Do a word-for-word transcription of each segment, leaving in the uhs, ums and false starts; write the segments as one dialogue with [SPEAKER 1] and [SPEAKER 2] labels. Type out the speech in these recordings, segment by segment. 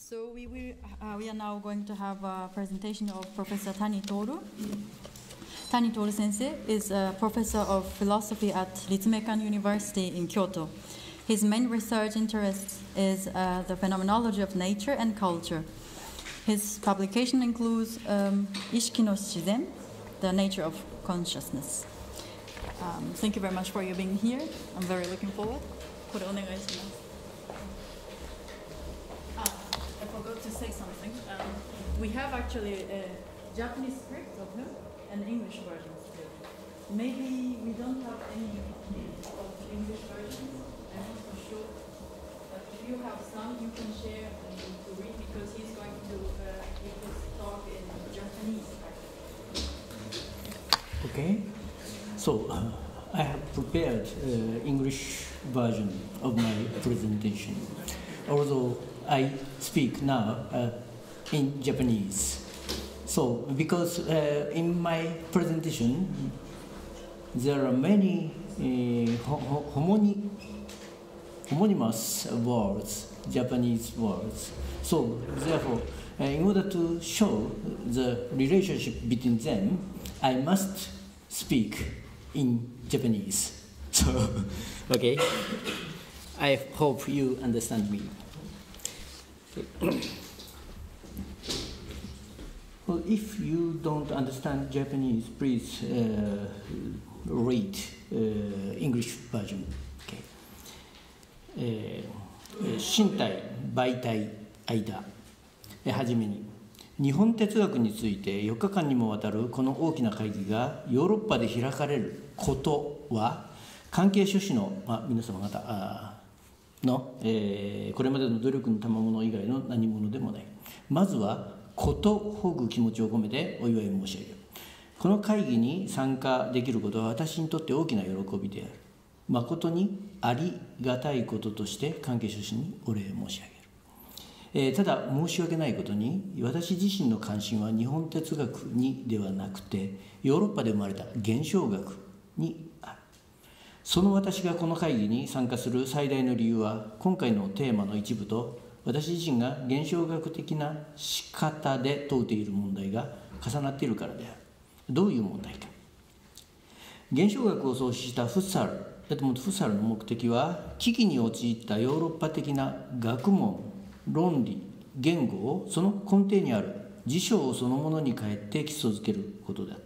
[SPEAKER 1] So we, will, uh, we are now going to have a presentation of Professor Tani Toru. Tani Toru Sensei is a professor of philosophy at Ritsumeikan University in Kyoto. His main research interest is uh, the phenomenology of nature and culture. His publication includes um, Ishiki no Shizen, the nature of consciousness. Um, thank you very much for you being here. I'm very looking forward. これお願いします。I forgot to say something. Um, we have actually a Japanese script of him and English versions too. Maybe we don't have any of English versions. I'm not so sure. But if you have some, you can share and to read because he's going to uh, give his talk in Japanese.
[SPEAKER 2] Okay. So uh, I have prepared uh, English version of my presentation, although I speak now uh, in Japanese. So because uh, in my presentation there are many uh, ho homony homonymous words, Japanese words. So therefore, uh, in order to show the relationship between them, I must speak in Japanese. So, okay, I hope you understand me. Well, if you don't understand Japanese, please uh, read uh, English version. Okay. えー、身体媒体間はじめに日本哲学についてよっかかんにもわたるこの大きな会議がヨーロッパで開かれることは関係諸氏の、まあ、皆様方の、えー、これまでの努力の賜物以外の何物でもない。まずはことほぐ気持ちを込めてお祝い申し上げる。この会議に参加できることは私にとって大きな喜びである。誠にありがたいこととして関係諸氏にお礼申し上げる。えー、ただ申し訳ないことに私自身の関心は日本哲学にではなくてヨーロッパで生まれた現象学にある。その私がこの会議に参加する最大の理由は今回のテーマの一部と私自身が現象学的な仕方で問うている問題が重なっているからである。どういう問題か。現象学を創始したフッサル、フッサルの目的は危機に陥ったヨーロッパ的な学問、論理、言語をその根底にある事象そのものに変えて基礎づけることであった。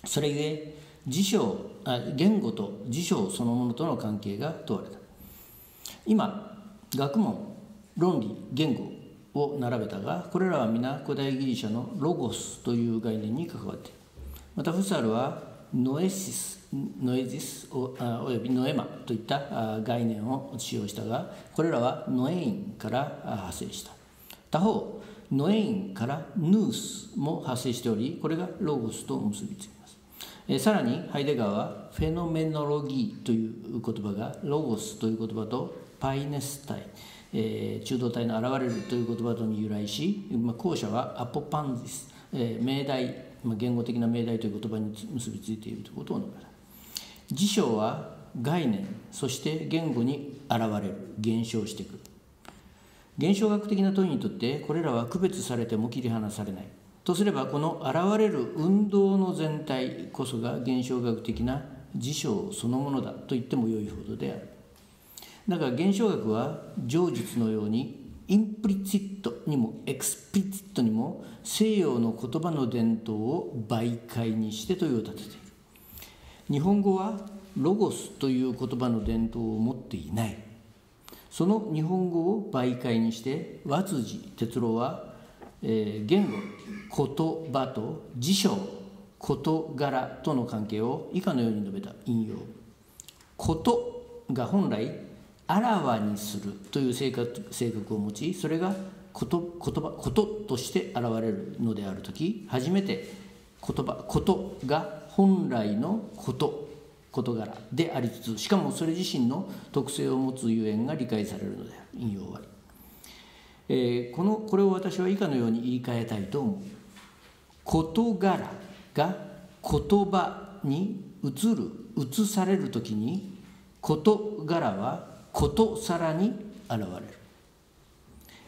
[SPEAKER 2] それゆえ事象あ言語と事象そのものとの関係が問われた。今学問、論理、言語を並べたがこれらは皆古代ギリシャのロゴスという概念に関わっている。またフッサルはノエシスノエジス お, およびノエマといった概念を使用したがこれらはノエインから派生した。他方ノエインからヌースも派生しておりこれがロゴスと結びつきます。えさらにハイデガーはフェノメノロギーという言葉がロゴスという言葉とパイネス体、えー、中道体の現れるという言葉とに由来し、まあ、後者はアポパンジス、えー、命題、まあ、言語的な命題という言葉に結びついているということを述べた。事象は概念そして言語に現れる現象してくる。現象学的な問いにとってこれらは区別されても切り離されない。とすればこの現れる運動の全体こそが現象学的な事象そのものだと言ってもよいほどである。だが現象学は上述のようにインプリチットにもエクスプリチットにも西洋の言葉の伝統を媒介にして問いを立てている。日本語はロゴスという言葉の伝統を持っていない。その日本語を媒介にして和辻哲郎は、えー、言語、言葉と事象、事柄との関係を以下のように述べた引用。ことが本来あらわにするという性格、性格を持ちそれがこと、言葉、こととして現れるのであるとき初めて言葉、ことが本来のこと、事柄でありつつしかもそれ自身の特性を持つゆえんが理解されるのである。引用終わり。えー、このこれを私は以下のように言い換えたいと思う。事柄が言葉に移る移されるときに事柄はことさらに現れる。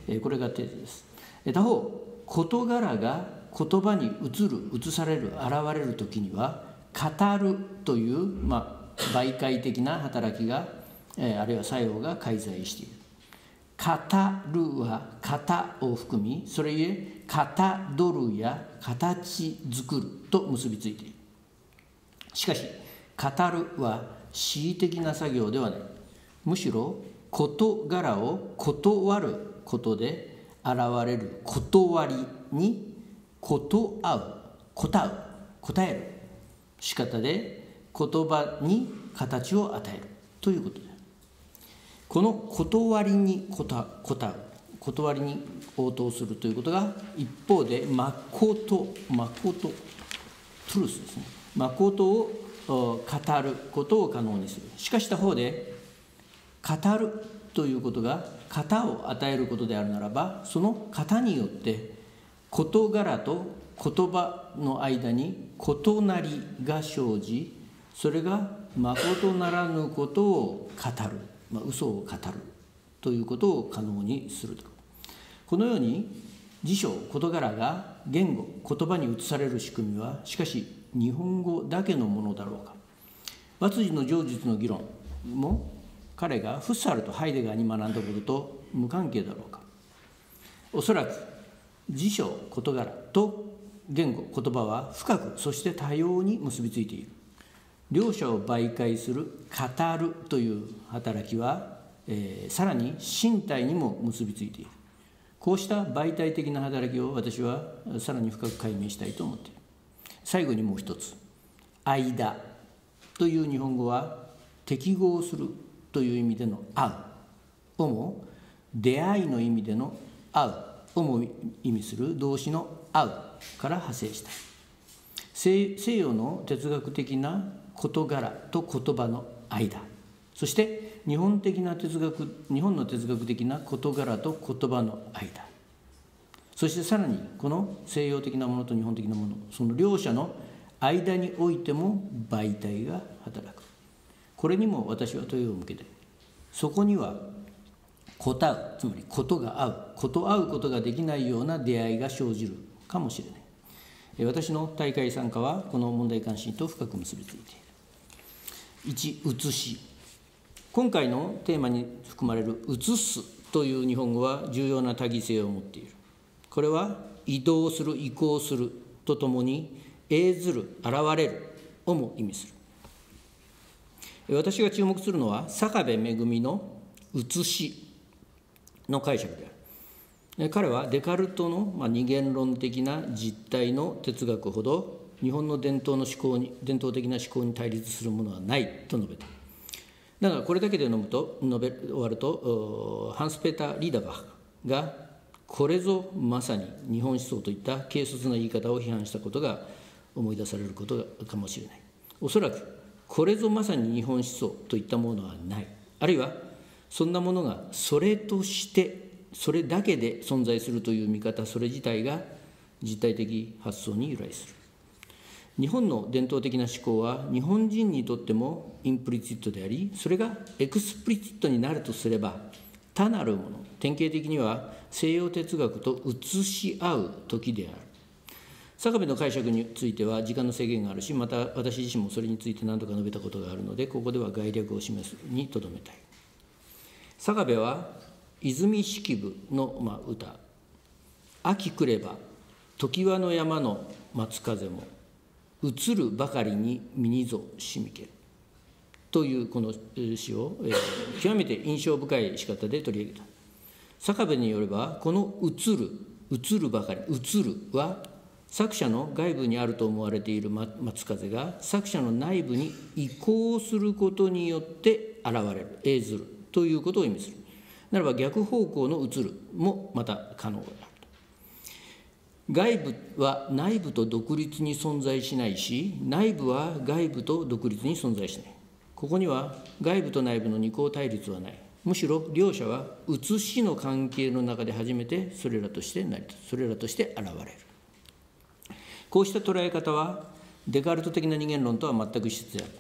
[SPEAKER 2] これがテーゼです。他方、事柄が言葉に移る、移される、現れるときには、語るという、まあ、媒介的な働きが、あるいは作用が介在している。語るは型を含み、それゆえ、かたどるや形作ると結びついている。しかし、語るは恣意的な作業ではない。むしろ、事柄を断ることで現れる断りにことあう、答う、答える仕方で言葉に形を与えるということである。この断りに答う、断りに応答するということが一方で誠、誠、トゥルスですね。誠を語ることを可能にする。しかし他方で語るということが型を与えることであるならば、その型によって事柄と言葉の間に異なりが生じ、それが誠ならぬことを語る、まあ、嘘を語るということを可能にすると。このように辞書、事柄が言語、言葉に移される仕組みは、しかし日本語だけのものだろうか。和辻の上述の議論も彼がフッサルとハイデガーに学んだことと無関係だろうか。おそらく辞書、事柄と言語、言葉は深く、そして多様に結びついている。両者を媒介する語るという働きは、えー、さらに身体にも結びついている。こうした媒体的な働きを私はさらに深く解明したいと思っている。最後にもう一つ、間という日本語は適合するという意味での会うをも、出会いの意味での会うをも意味する動詞の会うから派生した。西, 西洋の哲学的な事柄と言葉の間、そして日本的な哲学、日本の哲学的な事柄と言葉の間、そしてさらにこの西洋的なものと日本的なもの、その両者の間においても媒体が働く。これにも私は問いを向けて、そこには答う、つまりことが合う、こと合うことができないような出会いが生じるかもしれない。私の大会参加はこの問題関心と深く結びついている。いち、写し。今回のテーマに含まれる写すという日本語は重要な多義性を持っている。これは移動する、移行するとともに映ずる、現れるをも意味する。私が注目するのは坂部恵の写しの解釈である。彼はデカルトの二元論的な実態の哲学ほど日本の伝統の思考に、伝統的な思考に対立するものはないと述べた。だからこれだけで述ぶと述べ終わると、ハンス・ペーター・リーダバーがこれぞまさに日本思想といった軽率な言い方を批判したことが思い出されることかもしれない。おそらくこれぞまさに日本思想といったものはない。あるいはそんなものがそれとしてそれだけで存在するという見方、それ自体が実体的発想に由来する。日本の伝統的な思考は日本人にとってもインプリチットであり、それがエクスプリチットになるとすれば他なるもの、典型的には西洋哲学と写し合う時である。坂部の解釈については時間の制限があるし、また私自身もそれについて何度か述べたことがあるので、ここでは概略を示すにとどめたい。坂部は泉式部の、まあ、歌、秋来れば常盤の山の松風も移るばかりに身にぞしみけるというこの詩を、えー、極めて印象深い仕方で取り上げた。坂部によれば、この移る、移るばかり、移るは作者の外部にあると思われている松風が作者の内部に移行することによって現れる、映ずるということを意味する。ならば逆方向の移るもまた可能である。外部は内部と独立に存在しないし、内部は外部と独立に存在しない。ここには外部と内部の二項対立はない。むしろ両者は写しの関係の中で初めてそれらとして成り立つ、それらとして現れる。こうした捉え方はデカルト的な二元論とは全く異質である。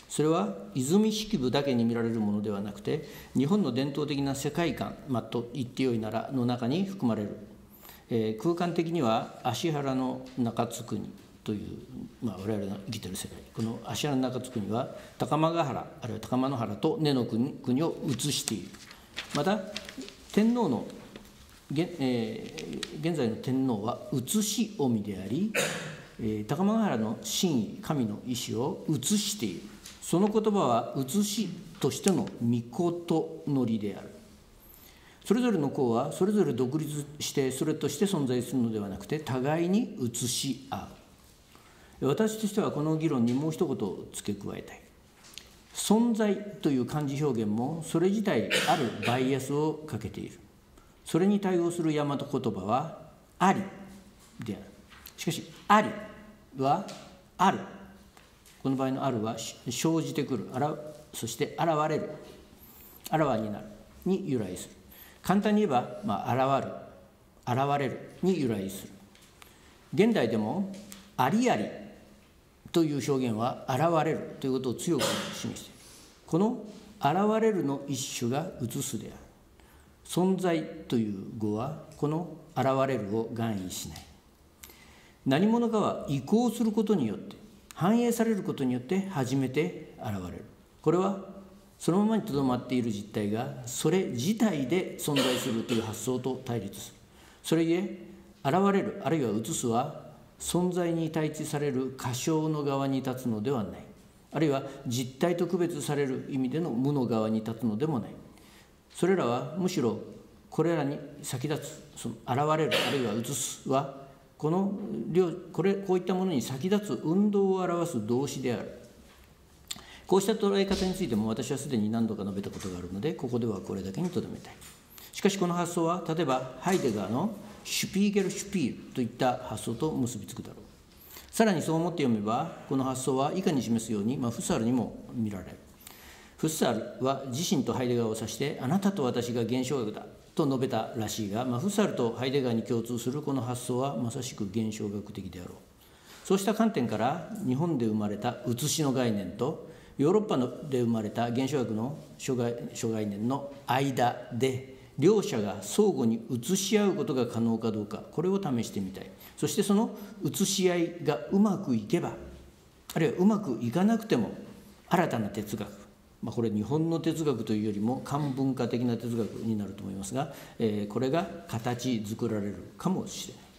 [SPEAKER 2] それは泉式部だけに見られるものではなくて、日本の伝統的な世界観、まあ、と言ってよいならの中に含まれる。えー、空間的には芦原の中津国という、まあ、我々が生きている世界、この芦原の中津国は高間ヶ原、あるいは高間野原と根の国国を映している。また天皇の現、えー、現在の天皇は映し臣であり、えー、高間ヶ原の真意、神の意志を映している。その言葉は映しとしての御事のりである。それぞれの項はそれぞれ独立してそれとして存在するのではなくて、互いに映し合う。私としてはこの議論にもう一言付け加えたい。存在という漢字表現もそれ自体あるバイアスをかけている。それに対応する大和言葉はありである。しかしありはある。この場合のあるは生じてくる、あら、そして現れる、あらわになるに由来する。簡単に言えば、まあ、現る、現れるに由来する。現代でもありありという表現は現れるということを強く示している。この現れるの一種が映すである。存在という語はこの現れるを含意しない。何者かは移行することによって、反映されることによって初めて現れる。これはそのままにとどまっている実体がそれ自体で存在するという発想と対立する。それゆえ現れるあるいは映すは存在に対峙される仮象の側に立つのではない。あるいは実体と区別される意味での無の側に立つのでもない。それらはむしろこれらに先立つ、その現れるあるいは映すはこの両これこういったものに先立つ運動を表す動詞である。こうした捉え方についても私はすでに何度か述べたことがあるので、ここではこれだけにとどめたい。しかしこの発想は例えばハイデガーのシュピーゲル・シュピールといった発想と結びつくだろう。さらにそう思って読めば、この発想は以下に示すように、まあ、フッサールにも見られる。フッサールは自身とハイデガーを指して、あなたと私が現象学だと述べたらしいが、まあ、フッサールとハイデガーに共通するこの発想はまさしく現象学的であろう。そうした観点から日本で生まれた写しの概念とヨーロッパで生まれた現象学の諸概念の間で両者が相互に写し合うことが可能かどうか、これを試してみたい。そしてその写し合いがうまくいけば、あるいはうまくいかなくても新たな哲学、まあ、これ日本の哲学というよりも漢文化的な哲学になると思いますが、えー、これが形作られるかもしれない。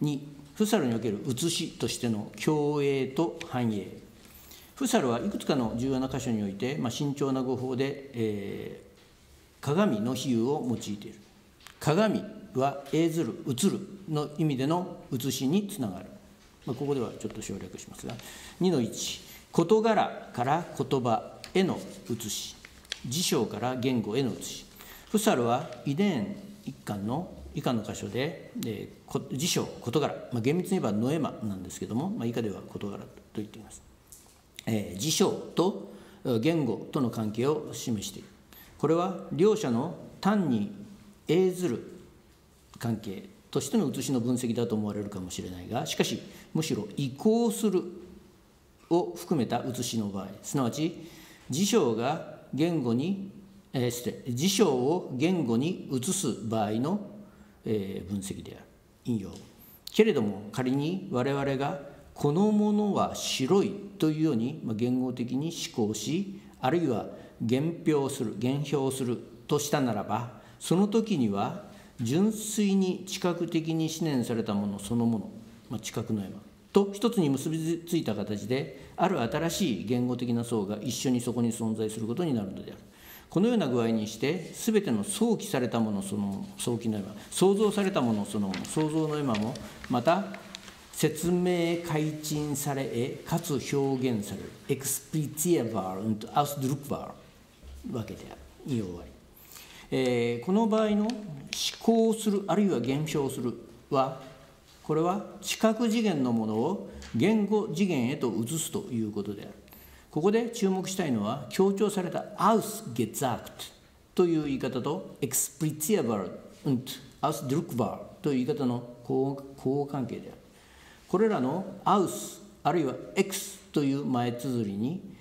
[SPEAKER 2] に、フッサルにおける写しとしての共栄と繁栄。フッサルはいくつかの重要な箇所において、まあ、慎重な語法で、えー、鏡の比喩を用いている。鏡は映ずる、映るの意味での写しにつながる。まあ、ここではちょっと省略しますが、にのいち、事柄から言葉への写し、事象から言語への写し。フッサルはイデーン一巻の以下の箇所で、えー、事象、事柄、まあ、厳密に言えばノエマなんですけども、まあ、以下では事柄と言っています。えー、事象と言語との関係を示している。これは両者の単に映ずる関係としての写しの分析だと思われるかもしれないが、しかしむしろ移行するを含めた写しの場合、すなわち事象が言語に、えー、失礼、事象を言語に移す場合の、えー、分析である。引用。けれども仮に我々がこのものは白いというように言語的に思考し、あるいは言表する、言表するとしたならば、その時には純粋に知覚的に思念されたものそのもの、まあ、知覚の山と一つに結びついた形で、ある新しい言語的な層が一緒にそこに存在することになるのである。このような具合にして、すべての想起されたものそのもの、想起の山、創造されたものそのもの、創造の山も、また説明開陳され、かつ表現される、エクスプリツィアバー und ausdruckbar わけである。引用終わり。えー、この場合の思考する、あるいは言表するは、これは知覚次元のものを言語次元へと移すということである。ここで注目したいのは、強調された ausgesagt という言い方と expliziable und ausdruckbar という言い方の交互関係である。これらの aus あるいは ex という前綴りに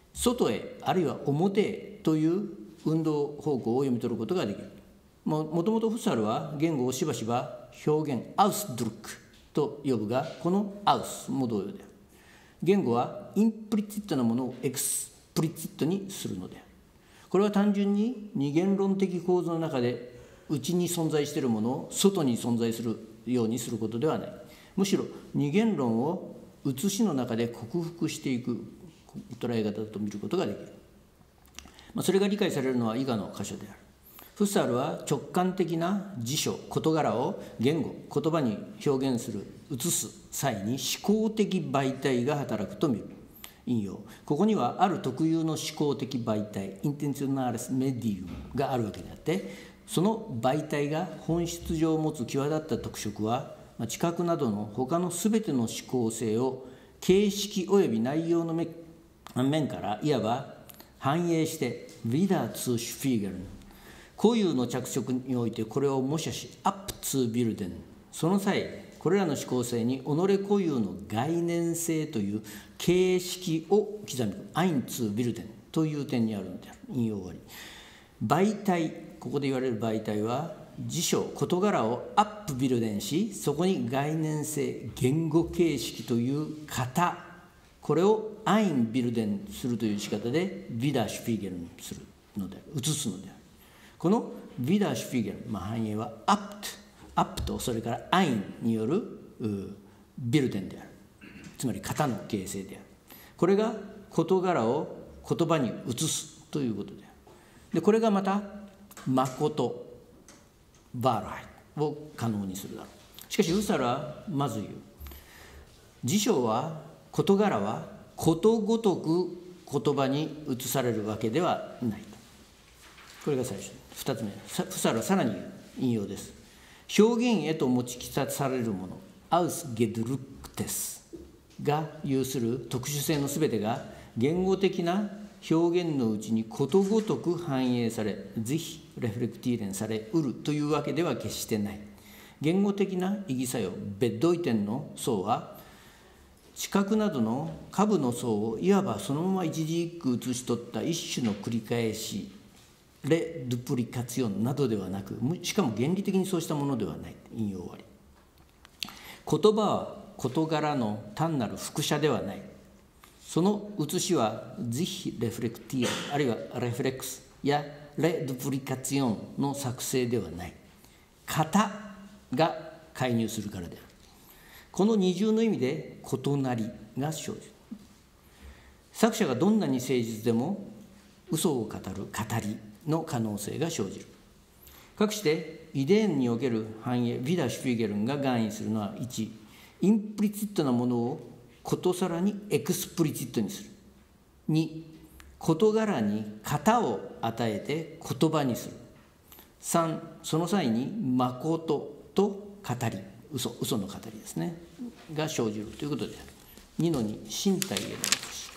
[SPEAKER 2] 外へあるいは表へという運動方向を読み取ることができる。もともとフッサルは言語をしばしば表現アウスドゥルックと呼ぶが、このアウスも同様である。言語はインプリチットなものをエクスプリチットにするのである。これは単純に二元論的構造の中で内に存在しているものを外に存在するようにすることではない。むしろ二元論を写しの中で克服していく捉え方だと見ることができる。まあ、それが理解されるのは以下の箇所である。フッサルは直感的な事象、事柄を言語、言葉に表現する、写す際に思考的媒体が働くと見る。引用。ここにはある特有の思考的媒体、インテンショナレスメディウムがあるわけであって、その媒体が本質上持つ際立った特色は、知覚などの他のすべての思考性を形式及び内容の面からいわば反映して、wieder zu spiegeln、固有の着色においてこれを模写し、アップツービルデン、その際、これらの思考性に己固有の概念性という形式を刻み込む、アインツービルデンという点にあるのである。引用終わり。媒体、ここで言われる媒体は、事象、事柄をアップビルデンし、そこに概念性、言語形式という型、これをアインビルデンするという仕方で、ビダーシュフィーゲルにするのである、移すのである。このビダーシュフィーゲル、まあ、反映はアップと、アップとそれからアインによるビルデンである。つまり型の形成である。これが事柄を言葉に移すということである。で、これがまた誠、バーライを可能にするだろう。しかしフッサルはまず言う。事象は事柄はことごとく言葉に移されるわけではない。これが最初。二つ目。フッサルはさらに引用です。表現へと持ちきされるもの、アウスゲドルクテスが有する特殊性のすべてが言語的な表現のうちにことごとく反映され、ぜひレフレクティーレンされうるというわけでは決してない。言語的な意義作用、ベッドイテンの層は、知覚などの下部の層をいわばそのまま一字一句写し取った一種の繰り返し、レ・ドゥプリカツィオンなどではなく、しかも原理的にそうしたものではない。引用終わり。言葉は事柄の単なる複写ではない。その写しはぜひレフレクティア、あるいはレフレックスやレ・ドゥプリカツィオンの作成ではない。型が介入するからである。この二重の意味で異なりが生じる。作者がどんなに誠実でも嘘を語る語りの可能性が生じる。かくしてイデーンにおける反映、ビダー・シュフィーゲルンが含意するのは、いち、インプリチットなものをことさらにエクスプリチットにする。に、事柄に型を与えて言葉にする。さん、その際に誠と語り、嘘、嘘の語りですね、が生じるということである。にのに、身体への写し。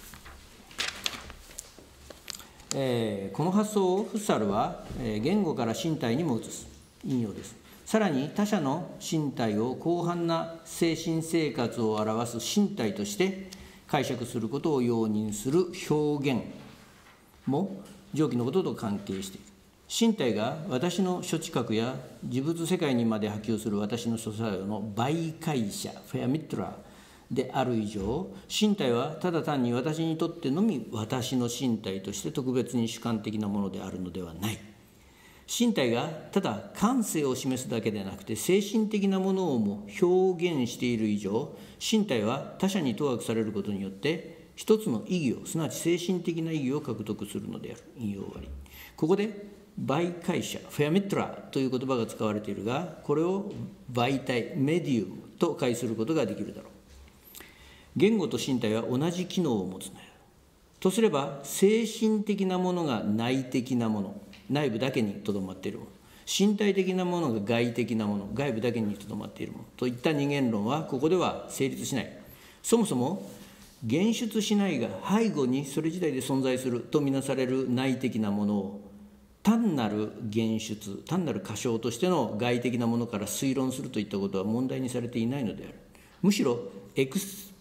[SPEAKER 2] えー、この発想をフッサルは、えー、言語から身体にも移す。引用です。さらに他者の身体を広範な精神生活を表す身体として解釈することを容認する表現も上記のことと関係している。身体が私の諸知覚や事物世界にまで波及する私の諸作用の媒介者、フェアミットラである以上、身体はただ単に私にとってのみ私の身体として特別に主観的なものであるのではない。身体がただ感性を示すだけでなくて精神的なものをも表現している以上、身体は他者に投悪されることによって一つの意義を、すなわち精神的な意義を獲得するのである。引用終わり。ここで媒介者、フェアミットラという言葉が使われているが、これを媒体、メディウムと解することができるだろう。言語と身体は同じ機能を持つのや。とすれば、精神的なものが内的なもの、内部だけにとどまっているもの、身体的なものが外的なもの、外部だけにとどまっているものといった二元論はここでは成立しない。そもそも現出しないが背後にそれ自体で存在するとみなされる内的なものを単なる現出、単なる仮称としての外的なものから推論するといったことは問題にされていないのである。むしろエクスプ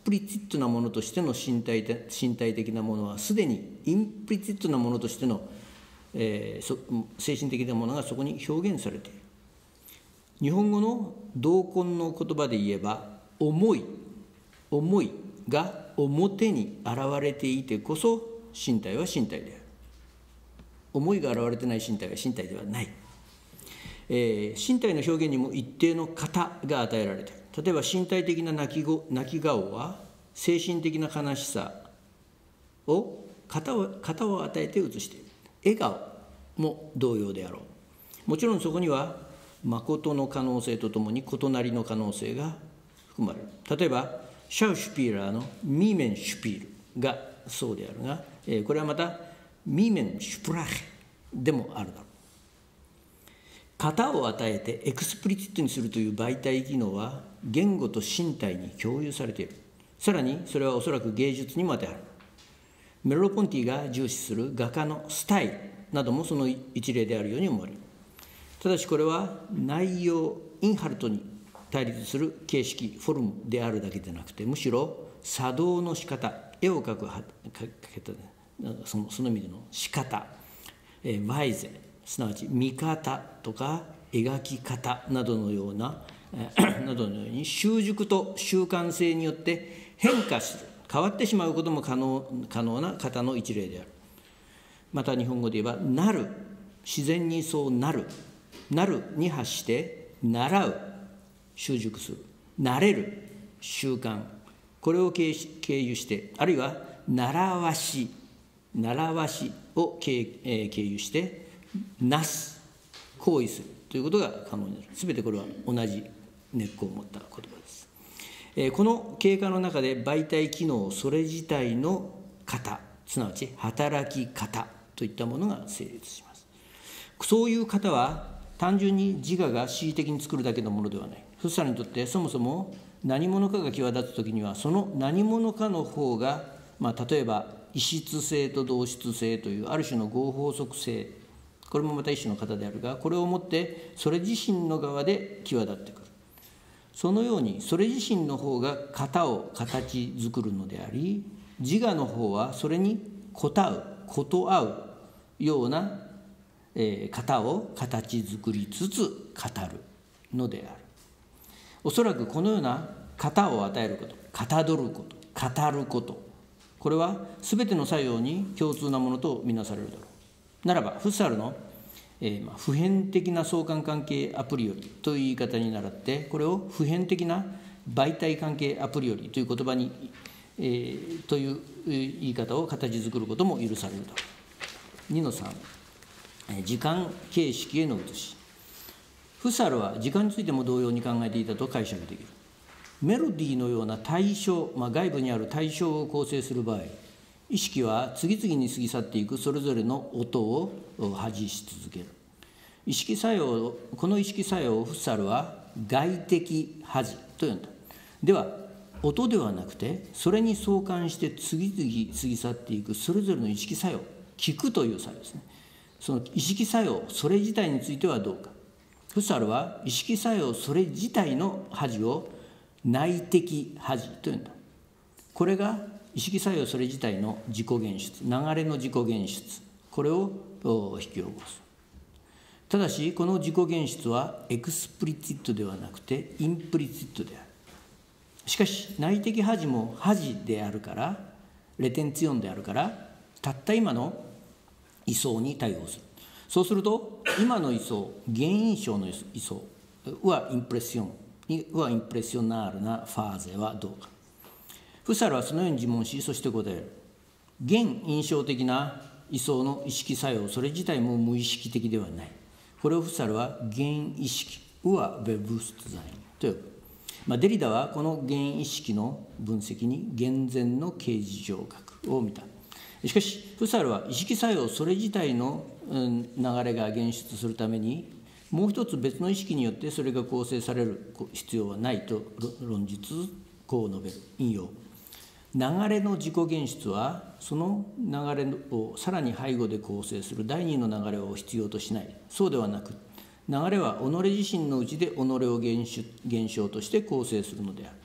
[SPEAKER 2] プリチットなものとしての身体的身体的なものはすでにインプリチットなものとしての、えー、そ精神的なものがそこに表現されている。日本語の同根の言葉で言えば、思い思いが表に現れていてこそ身体は身体である。思いが現れてない身体は身体ではない。えー、身体の表現にも一定の型が与えられている。例えば身体的な泣きご泣き顔は精神的な悲しさを型を型を与えて映している。笑顔も同様であろう。もちろんそこには誠の可能性とともに異なりの可能性が含まれる。例えばシャウシュピーラーのミーメンシュピールがそうであるが、えー、これはまたミーメンシュプラヘでもあるだろう。型を与えてエクスプリチットにするという媒体機能は言語と身体に共有されている。さらにそれはおそらく芸術にも当てはる。メロロポンティが重視する画家のスタイルなどもその一例であるように思われる。ただしこれは内容インハルトに対立する形式フォルムであるだけでなくて、むしろ作動の仕方、絵を描くかけたそのその意味での仕方、えー、ワイゼ、すなわち見方とか描き方などのような、えー、などのように習熟と習慣性によって変化する、変わってしまうことも可能可能な型の一例である。また日本語で言えばなる、自然にそうなる、なるに発して習う、習熟する、慣れる、習慣、これを経由して、あるいは習わし、習わしを経、えー、経由してなす、行為するということが可能になる。すべてこれは同じ根っこを持った言葉です。えー、この経過の中で媒体機能それ自体の型、すなわち働き方といったものが成立します。そういう型は単純に自我が恣意的に作るだけのものではない。フッサルにとってそもそも何者かが際立つときには、その何者かの方が、まあ、例えば異質性と同質性というある種の合法則性、これもまた一種の型であるが、これをもってそれ自身の側で際立ってくる。そのようにそれ自身の方が型を形作るのであり、自我の方はそれに応う、こと合うような、えー、型を形作りつつ語るのである。おそらくこのような型を与えること、かたどること、語ること、これは全ての作用に共通なものとみなされるだろう。ならばフッサルの、えーまあ、普遍的な相関関係アプリよりという言い方に倣って、これを普遍的な媒体関係アプリよりという言葉に、えー、という言い方を形作ることも許されるだろう。にのさん、時間形式への移し。フッサルは時間についても同様に考えていたと解釈できる。メロディーのような対象、まあ、外部にある対象を構成する場合、意識は次々に過ぎ去っていくそれぞれの音を発し続ける。意識作用、この意識作用をフッサルは外的恥と呼んだ。では音ではなくて、それに相関して次々過ぎ去っていくそれぞれの意識作用、聞くという作用ですね。その意識作用それ自体についてはどうか。フッサルは意識作用それ自体の恥を内的恥というんだ。これが意識作用それ自体の自己現出、流れの自己現出、これを引き起こす。ただしこの自己現出はエクスプリチットではなくてインプリチットである。しかし内的恥も恥であるから、レテンツィオンであるから、たった今の位相に対応する。そうすると今の位相、現印象の位相はインプレッションはインプレッショナールなファーゼはどうか。フッサルはそのように自問し、そして答える。現印象的な位相の意識作用、それ自体も無意識的ではない。これをフッサルは現意識はベブストザインと呼ぶ。まあ、デリダはこの現意識の分析に厳然の形而上学を見た。しかしフッサルは意識作用それ自体の流れが現出するために、もう一つ別の意識によってそれが構成される必要はないと論じつつ、こう述べる。引用。流れの自己現出はその流れをさらに背後で構成する第二の流れを必要としない。そうではなく、流れは己自身のうちで己を現象として構成するのである。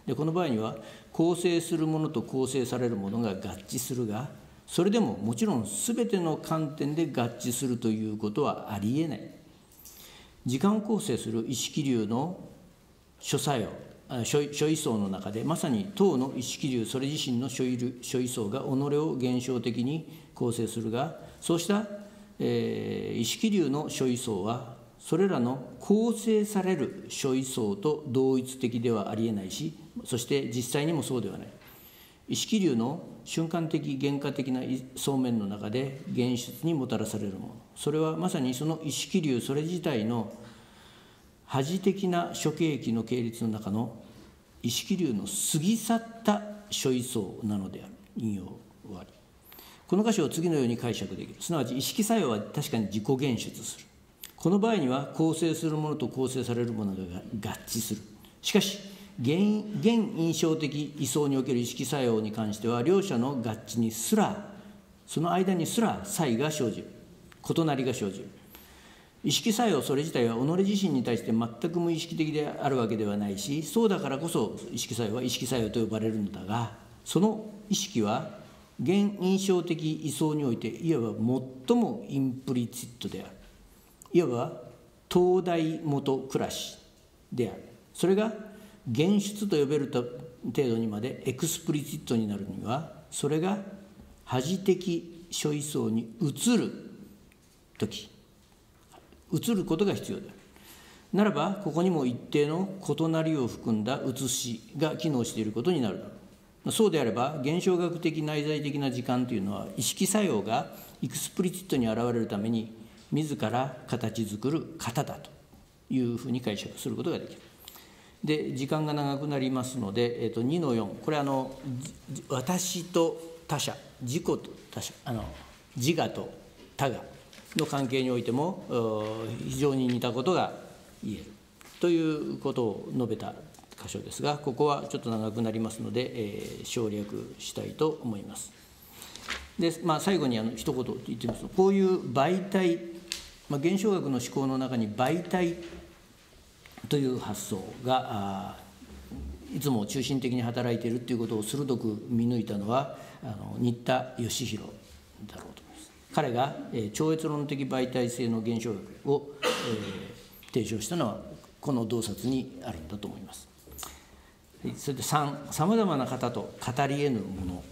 [SPEAKER 2] でこの場合には構成するものと構成されるものが合致するが、それでももちろん全ての観点で合致するということはありえない。時間を構成する意識流の諸作用、諸位相の中で、まさに当の意識流それ自身の諸位相が己を現象的に構成するが、そうした、えー、意識流の諸位相はそれらの構成される諸位相と同一的ではありえないし、そして実際にもそうではない。意識流の瞬間的原価的な層面の中で現出にもたらされるもの、それはまさにその意識流それ自体の恥的な諸経域の系列の中の意識流の過ぎ去った諸位相なのである。引用終わり。この箇所を次のように解釈できる。すなわち意識作用は確かに自己現出する。この場合には構成するものと構成されるものが合致する。しかし現, 現印象的位相における意識作用に関しては、両者の合致にすら、その間にすら差異が生じる、異なりが生じる。意識作用それ自体は己自身に対して全く無意識的であるわけではないし、そうだからこそ意識作用は意識作用と呼ばれるのだが、その意識は現印象的位相においていわば最もインプリチットである。いわば東大元暮らしである。それが現出と呼べる程度にまでエクスプリチットになるには、それが恥的諸位相に移るとき、移ることが必要である。ならばここにも一定の異なりを含んだ移しが機能していることになるだろう。そうであれば現象学的内在的な時間というのは、意識作用がエクスプリチットに現れるために自ら形作る型だというふうに解釈することができる。で時間が長くなりますので、えー、とにのよん、これはあの私と他者、自己と他者、あの自我と他我の関係においても非常に似たことが言えるということを述べた箇所ですが、ここはちょっと長くなりますので、えー、省略したいと思います。で、まあ、最後にあの一言言ってみますと、こういう媒体、まあ、現象学の思考の中に媒体という発想がいつも中心的に働いているということを鋭く見抜いたのはあの新田義弘だろうと思います。彼が、えー、超越論的媒体性の現象学を、えー、提唱したのはこの洞察にあるんだと思います。それでさん、さまざまな方と語り得ぬもの。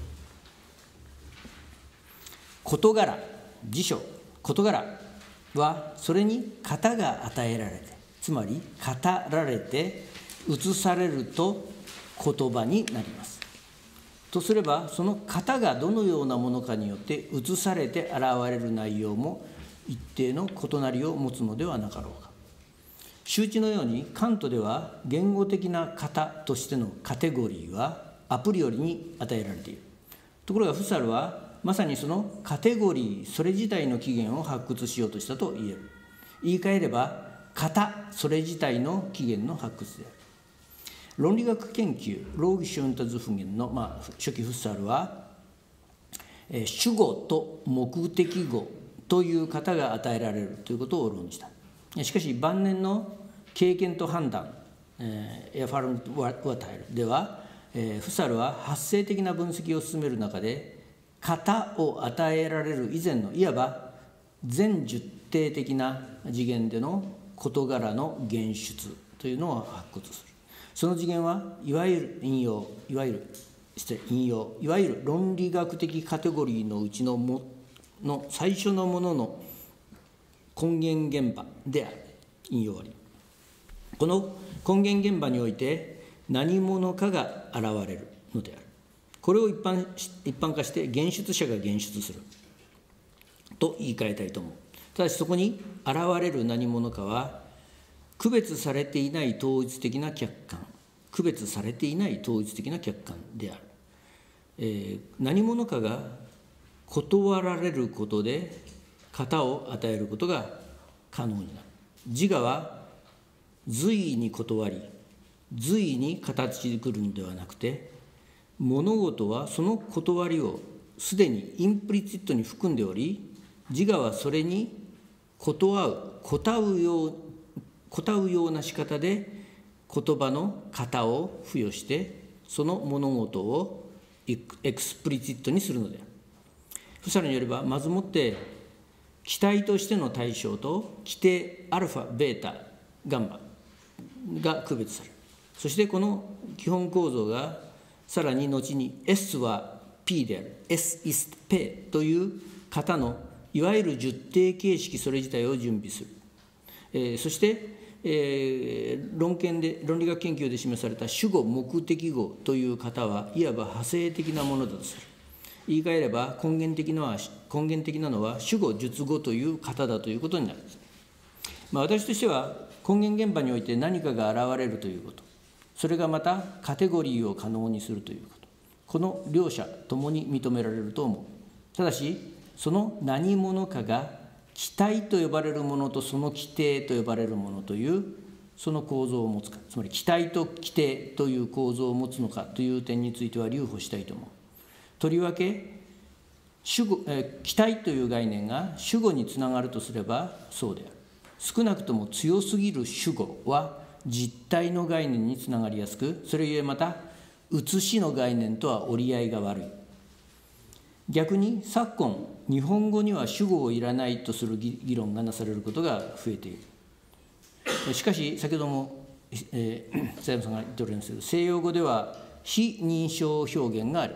[SPEAKER 2] 事柄、辞書、事柄はそれに型が与えられて、つまり語られて映されると言葉になります。とすれば、その型がどのようなものかによって映されて現れる内容も一定の異なりを持つのではなかろうか。周知のようにカントでは言語的な型としてのカテゴリーはアプリよりに与えられている。ところがフッサルはまさにそのカテゴリーそれ自体の起源を発掘しようとしたと言える。言い換えれば型それ自体の起源の発掘である。論理学研究ローギシュンタズフゲンの、まあ、初期フッサルは、えー、主語と目的語という型が与えられるということを論じた。しかし晩年の経験と判断、えー、エアファルム・ワタイルでは、えー、フッサルは発生的な分析を進める中で型を与えられる以前のいわば全十定的な次元での事柄の現出というのを発掘する。その次元はいわゆる引用いわゆる失礼引用いわゆる論理学的カテゴリーのうちのもの最初のものの根源現場である。引用あり。この根源現場において何者かが現れるのである。これを一般一般化して現出者が現出すると言い換えたいと思う。ただしそこに現れる何者かは区別されていない統一的な客観、区別されていない統一的な客観である。えー、何者かが断られることで型を与えることが可能になる。自我は随意に断り、随意に形作るのではなくて、物事はその断りをすでにインプリチットに含んでおり、自我はそれに断う、答うよう、答うような仕方で言葉の型を付与してその物事をエクスプリシットにするのである。さらによれば、まずもって気体としての対象と規定アルファ、ベータ、ガンマが区別される。そしてこの基本構造がさらに後に S は P である S is P という型のいわゆる十定形式それ自体を準備する。えー、そして、えー、論研で論理学研究で示された主語目的語という型はいわば派生的なものだとする。言い換えれば根源的なのは根源的なのは主語述語という型だということになるんです。まあ、私としては根源現場において何かが現れるということ、それがまたカテゴリーを可能にするということ、この両者ともに認められると思う。ただしその何者かが気体と呼ばれるものとその規定と呼ばれるものというその構造を持つか、つまり気体と規定という構造を持つのかという点については留保したいと思う。とりわけ主語、えー、気体という概念が主語につながるとすればそうである。少なくとも強すぎる主語は実体の概念につながりやすく、それゆえまた写しの概念とは折り合いが悪い。逆に昨今日本語には主語をいらないとする議論がなされることが増えている。しかし先ほども、えー、佐山さんが言っておられますけど、西洋語では非認証表現がある。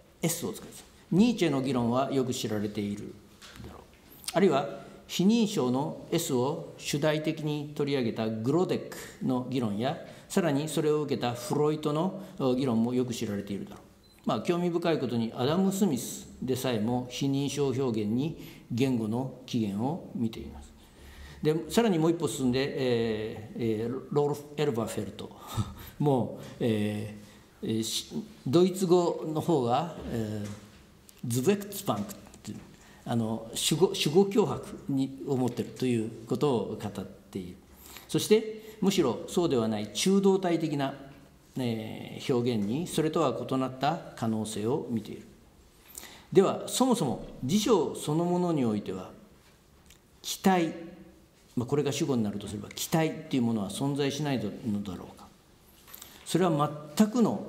[SPEAKER 2] S を使います。ニーチェの議論はよく知られているだろう。あるいは非認証の S を主題的に取り上げたグロデックの議論や、さらにそれを受けたフロイトの議論もよく知られているだろう。まあ、興味深いことにアダム・スミスでさえも非認証表現に言語の起源を見ています。でさらにもう一歩進んで、えーえー、ロールフ・エルバフェルトもう、えードイツ語の方が、えー、ズベクツパンクというあの主語主語脅迫に思っているということを語っている。そしてむしろそうではない中道体的な、えー、表現にそれとは異なった可能性を見ている。ではそもそも辞書そのものにおいては気体、まあ、これが主語になるとすれば気体というものは存在しないのだろうか。それは全くの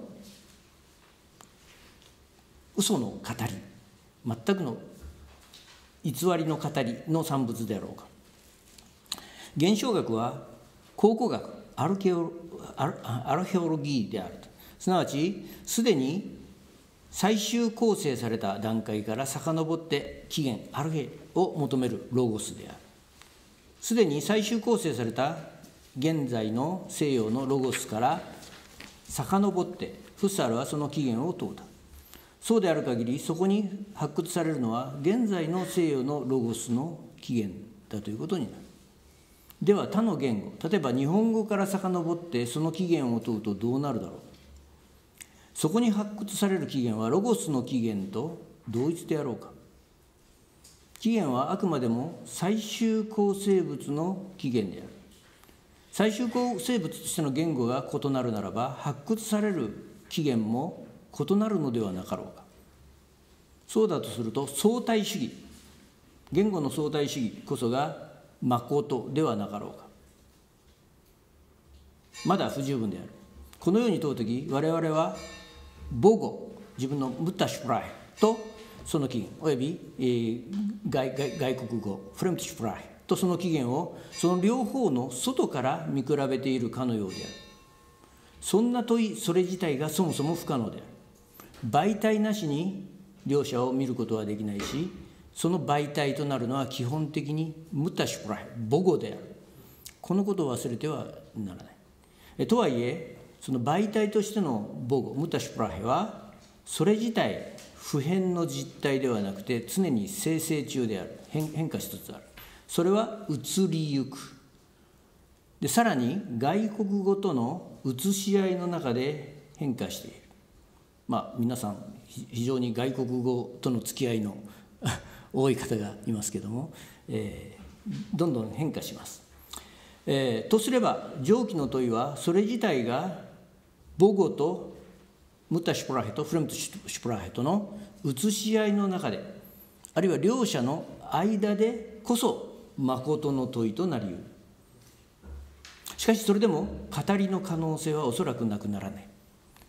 [SPEAKER 2] 嘘の語り、全くの偽りの語りの産物であろうか。現象学は考古学、アルケオアルアルヘオロギーであると。すなわちすでに最終構成された段階から遡って起源アルヘを求めるロゴスである。すでに最終構成された現在の西洋のロゴスから遡ってフッサールはその起源を問うた。そうである限りそこに発掘されるのは現在の西洋のロゴスの起源だということになる。では他の言語、例えば日本語から遡ってその起源を問うとどうなるだろう。そこに発掘される起源はロゴスの起源と同一であろうか。起源はあくまでも最終構成物の起源である。最終構成物としての言語が異なるならば発掘される起源も異なるのではなかろうか。そうだとすると相対主義、言語の相対主義こそがまことではなかろうか。まだ不十分である。このように問うとき我々は母語、自分のムッタシュプライとその起源および、えー、外, 外, 外国語フレムティシュプライとその起源をその両方の外から見比べているかのようである。そんな問いそれ自体がそもそも不可能である。媒体なしに両者を見ることはできないし、その媒体となるのは基本的にムタシュプライ母語である。このことを忘れてはならない。えとはいえその媒体としての母語ムタシュプライはそれ自体不変の実体ではなくて常に生成中である。 変, 変化しつつある。それは移りゆく。でさらに外国語との移し合いの中で変化している。まあ皆さん非常に外国語との付き合いの多い方がいますけども、えー、どんどん変化します。えー、とすれば上記の問いはそれ自体が母語とムタシュプラヘとフレムトシュプラヘとの移し合いの中で、あるいは両者の間でこそ誠の問いとなり得る。しかしそれでも語りの可能性はおそらくなくならない。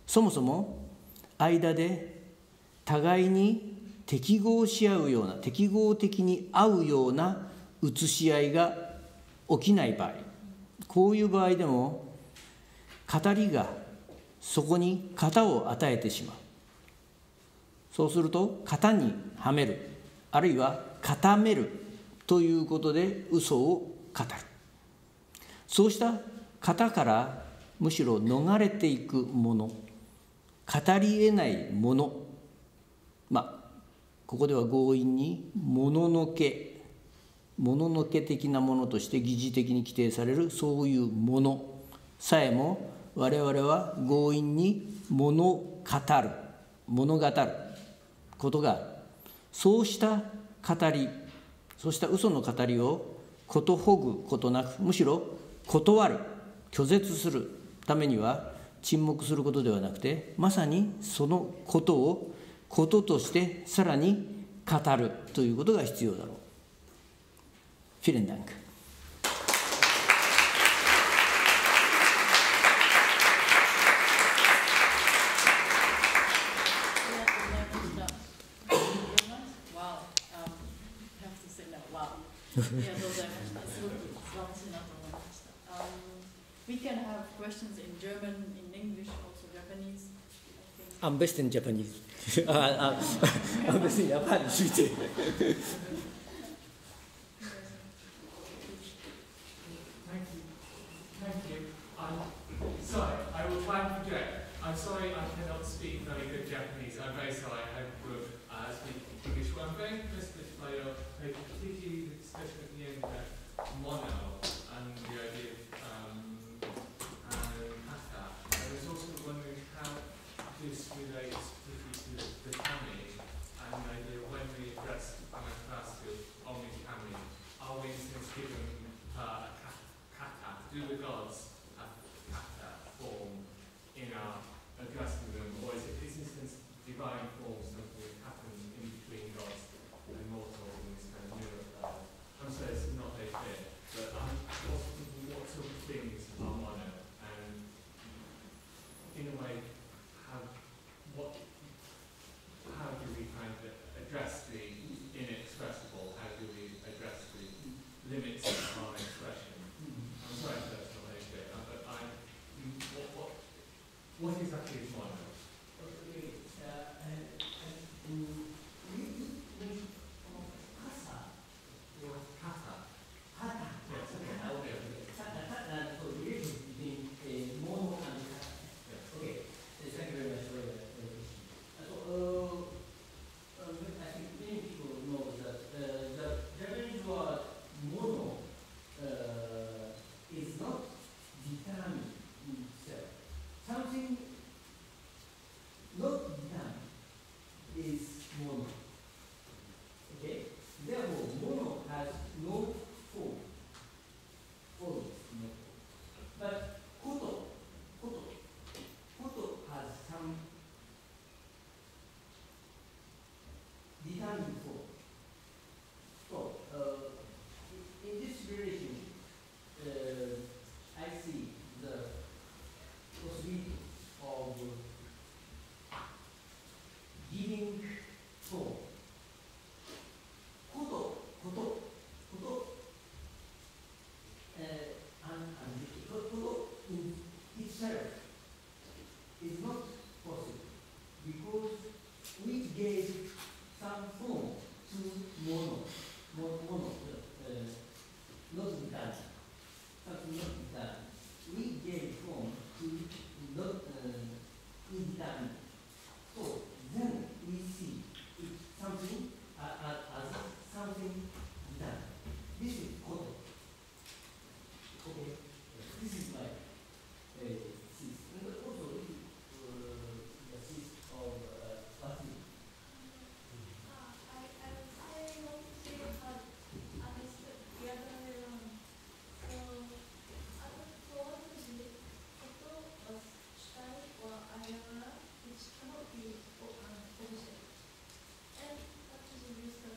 [SPEAKER 2] そもそも間で互いに適合し合うような、適合的に合うような写し合いが起きない場合、こういう場合でも語りがそこに型を与えてしまう。そうすると型にはめる、あるいは固めるということで嘘を語る。そうした型からむしろ逃れていくもの、語り得ないもの、まあここでは強引にもののけ、もののけ的なものとして疑似的に規定されるそういうものさえも、我々は強引に物語る、物語ることがある。そうした語り、そうした嘘の語りをことほぐことなく、むしろ断る、拒絶するためには沈黙することではなくて、まさにそのことをこととしてさらに語るということが必要だろう。フィレンダンク。
[SPEAKER 1] ありがとうございました。すごく素晴らしいなと思いました。Um, we can have questions in German, in English, also Japanese.
[SPEAKER 2] I'm best in Japanese. I'm best in Japanese.
[SPEAKER 3] Sorry, I will try and project. I'm sorry I cannot speak very good Japanese. I'm very sorry I hope to uh, speak English. Well, I'm very impressed with Plato, particularly the discussion at the end about mono and the idea of um, and kata. I was also wondering how this relates particularly to the kami and the idea of when we address Anastasia omni kami, are we in a sense given uh, a kata? Do the gods in our addressing them, or is it, is this divine form something that happens in between gods and mortals in this kind of mirror play? I'm sorry, it's not very clear, but I'm also thinking what sort of things are mono, and in a way, how, what, how do we kind of address the inexpressible? How do we address the limits of our expression? I'm sorry if that's not very clear, but I, what, what What exactly is mono?
[SPEAKER 2] Okay, uh, and, and we we kasa or kata kata. Yes, okay. Okay, okay. Kata kata. So the relation between uh, mono and kata. Yes. Okay. Thank you very much for the question. So, uh, um, I think many people know that uh, the Japanese word mono uh, is not determined in itself. Something not done is mono. Okay? Therefore, mono has no form. Form is no form. But koto, koto, koto has some determined form. So, uh, in this relation, uh, I see the possibility of giving form. Koto, koto, koto, uh, and, and koto in itself is not possible because we gave some form to mono, mono, mono uh, not done, something not done. We gave form to not uh, indeterminate. So then we see it something uh, uh, as something done. This is koto. Okay, this is my uh, thesis. And also this is uh, the thesis of uh, Basili.
[SPEAKER 4] I, I, I want to say how understood the other way around. So, I thought was style or ayana which cannot be um, object. And that is the reason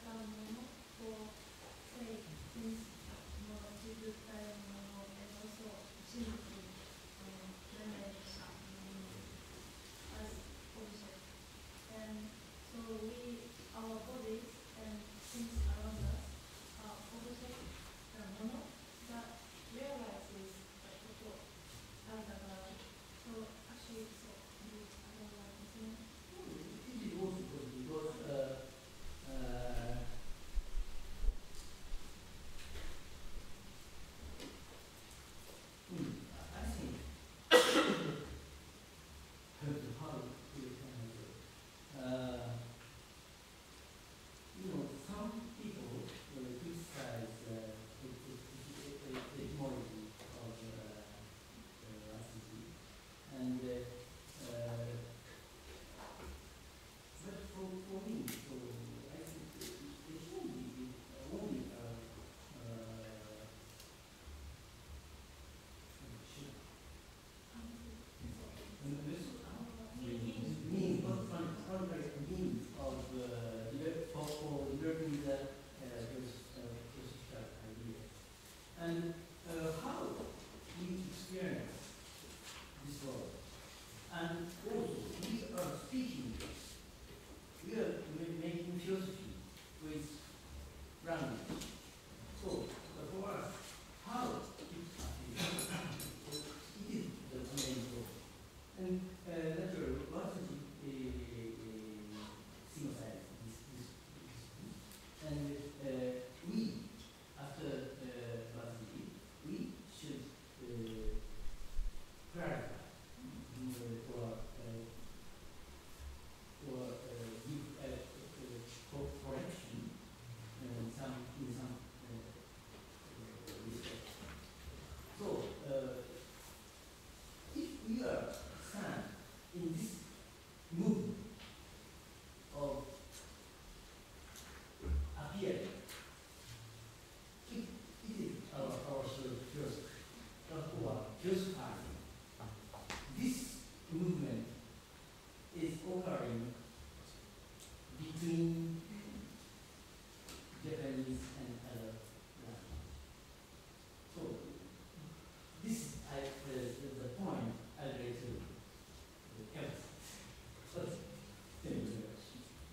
[SPEAKER 2] is occurring between Japanese and other languages. So this I, uh, the point I'd like to emphasize. So, thank you very much.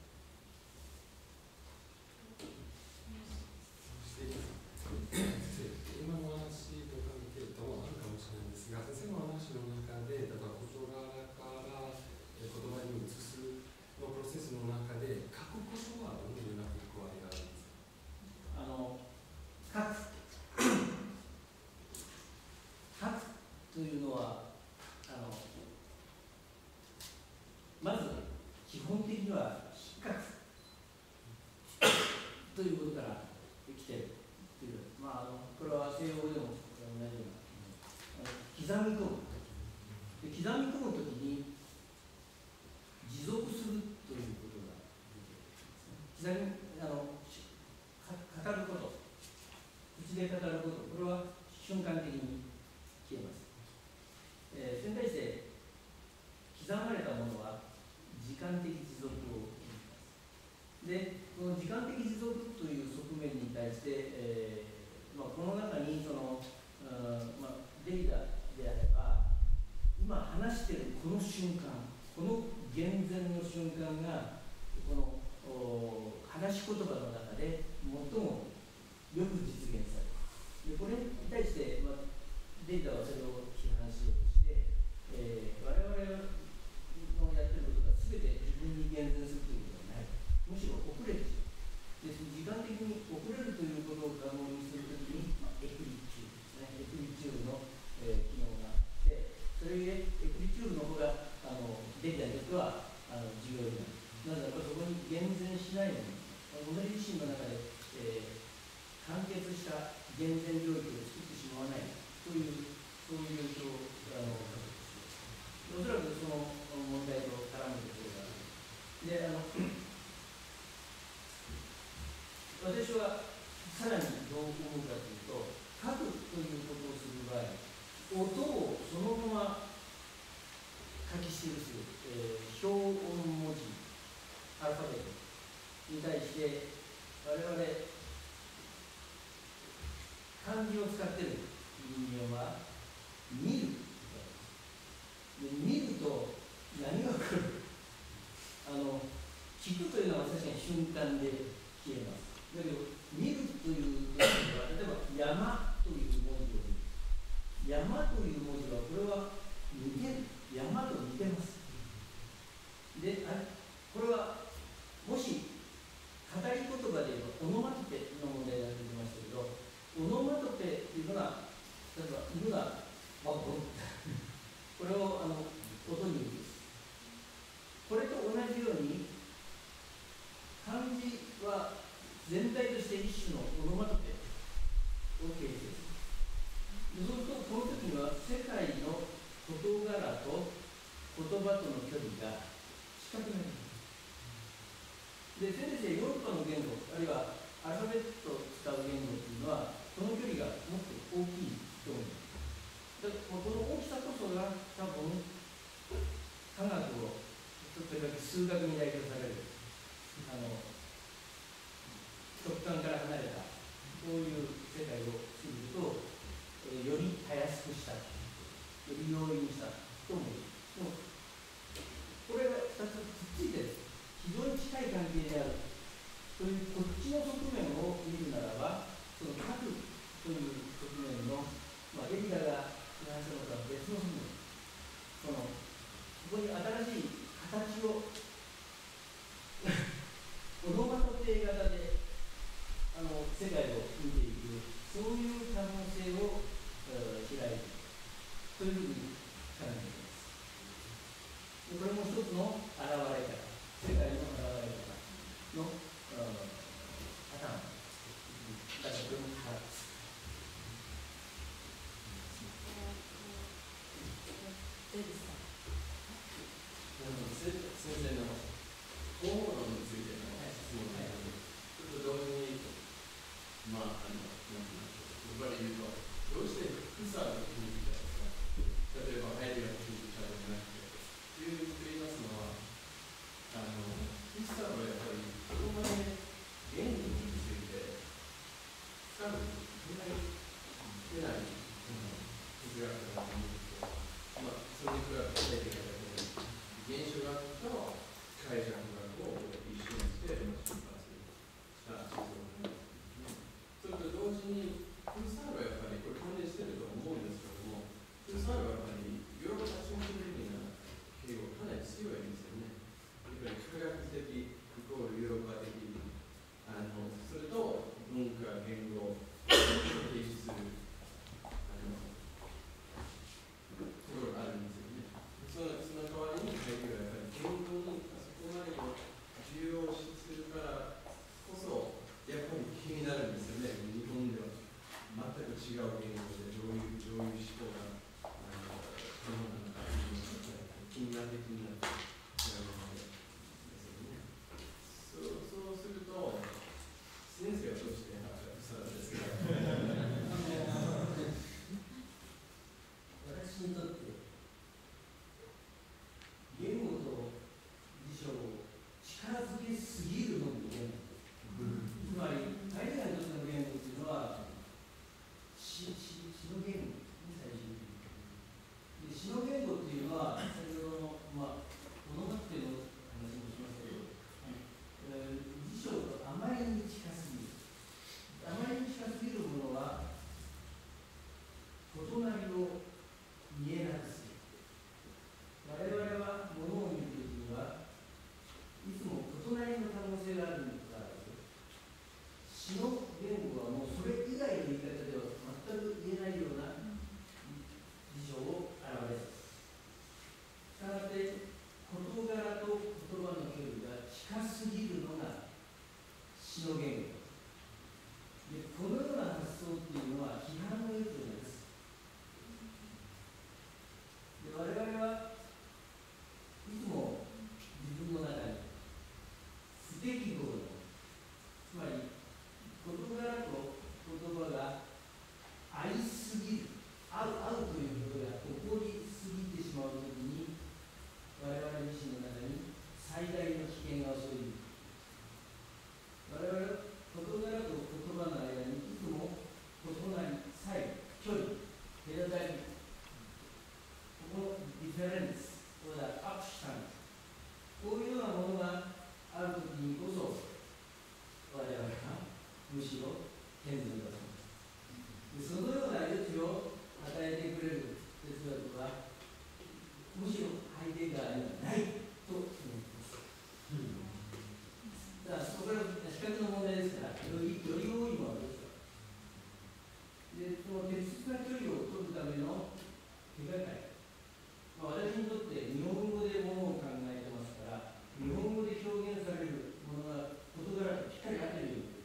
[SPEAKER 5] 今のお話と関係ともあるかもしれないんですが、先生のお話の中で、例えば言葉から言葉に移すのプロセスの中で、書くことはどのような役割があるんですか？
[SPEAKER 2] あの書く書くというのはあのまず基本的には書くということから来ているという、まあ、あのこれは西洋語でも同じような刻み込むで刻み込むときに持続するということが刻みあの語ること、口で語ること、これは瞬間的に消えます。えー、それに対して刻まれたものは時間的持続を意味します。で、この時間的持続という側面に対して、えーまあ、この中にその、うんまあ、データであれば、今話しているこの瞬間、この現前の瞬間が、この話し言葉の中で最もよく実現される。でこれに対して、まあ、データはそれを批判しようとして、えー、我々のやってることが全て自分に厳然するということはない。むしろ遅れてしまう。で時間的に遅れるということを可能にするときに、まあ、エクリチュールですね。エクリチュールの、えー、機能があって、それゆえエクリチュールの方があのデータにとってはあの重要になる。なぜならばそこに厳然しないのに、己自身の中で、えー、完結した厳然領域を作ってしまわないという、そういうとあのおそらくその問題と絡むところがある。で、あの私はさらにどう思うかというと、書くということをする場合、音をそのまま書き記す、えー、表音文字、アルファベットに対して我々漢字を使っている人間は見るで見ると何が起こるあの聞くというのは確かに瞬間で消えます。だけど見るという時は例えば山という文字を見る。山という文字はこれは似てる。山と似てます。であこれはもし語り言葉で言えばオノマトペの問題が出てましたけど、オノマトペっていうのが例えば犬がワッボンこれをあの音に移す。これと同じように漢字は全体として一種のオノマトペを形成する。そうするとこの時には世界の事柄と言葉との距離が近くなります。で先生、ヨーロッパの言語、あるいはアルファベットを使う言語というのは、その距離がもっと大きいと思います。でこの大きさこそが多分、科学を、とりわけ数学に代表される、あの直感から離れた、こういう世界を作ると、えー、よりたやすくした、より容易にしたと思います。でもこれがふたつくっついてる。非常に近い関係であるというこっちの側面を見るならば、その書くという側面の、まあ、エリダが批判したのとは別の側面、そのここに新しい形をオノマトペ型であの世界を見ていく、そういう可能性を、えー、開いているというふうに考えています。でこれも一つの現れ方。世界の現れ方のパターンだからこれもからです。
[SPEAKER 1] デイビスさん。
[SPEAKER 5] 先生の
[SPEAKER 2] 近すぎるのが詩の言語で、このような発想っていうのは批判の余地です。で、我々はいつも自分の中に不適合の、つまり事柄と言葉が合いすぎる、合う合うということが起こりすぎてしまうときに、我々自身の中に最大の危険が襲い、我々は事柄と言葉の間にいつも異なり、差異、距離、隔たり、このディフェレンス、これはアクション、こういうようなものがあるときにこそ、我々はむしろ健全だと思います。そのような余地を与えてくれる哲学は、むしろハイデガーにはないと思います。だからそこから比較の問題ですから、よりより多いものですから。で、その適切な距離を取るための手がかり、まあ、私にとって日本語でものを考えてますから、日本語で表現されるものが事柄とぴったり合っているようです。